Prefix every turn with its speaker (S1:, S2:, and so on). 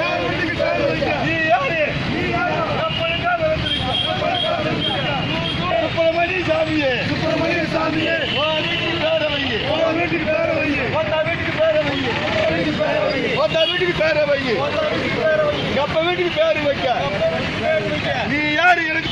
S1: நீ யாரு? சுப்பிரமணிய சாமியே, சுப்பிரமணிய சாமியே, வீட்டுக்கு பேர வைங்க, வீட்டுக்கு பேர வைங்க, வீட்டுக்கு பேர வைங்க, வீட்டுக்கு பேர வைங்க, அப்ப வீட்டுக்கு பேரு வைக்க. நீ யாரு? எனக்கு